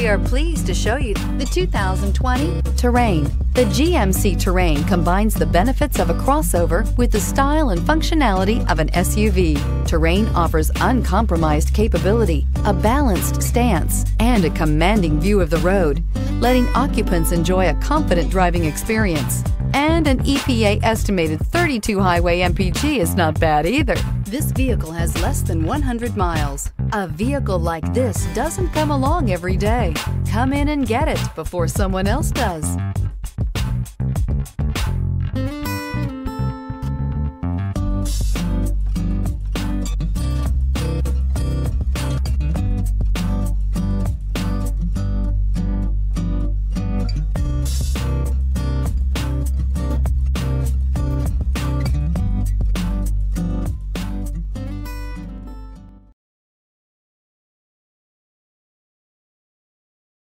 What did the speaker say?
We are pleased to show you the 2020 Terrain. The GMC Terrain combines the benefits of a crossover with the style and functionality of an SUV. Terrain offers uncompromised capability, a balanced stance, and a commanding view of the road, letting occupants enjoy a confident driving experience. And an EPA estimated 32 highway MPG is not bad either. This vehicle has less than 100 miles. A vehicle like this doesn't come along every day. Come in and get it before someone else does.